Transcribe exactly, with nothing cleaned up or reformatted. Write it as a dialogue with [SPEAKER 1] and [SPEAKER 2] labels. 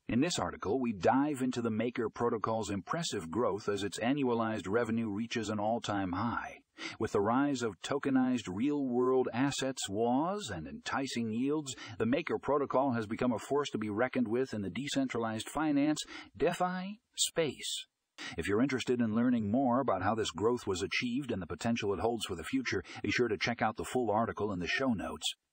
[SPEAKER 1] In this article, we dive into the Maker protocol's impressive growth as its annualized revenue reaches an all-time high. With the rise of tokenized real-world assets, W A S, and enticing yields, the Maker protocol has become a force to be reckoned with in the decentralized finance, DeFi, space. If you're interested in learning more about how this growth was achieved and the potential it holds for the future, be sure to check out the full article in the show notes.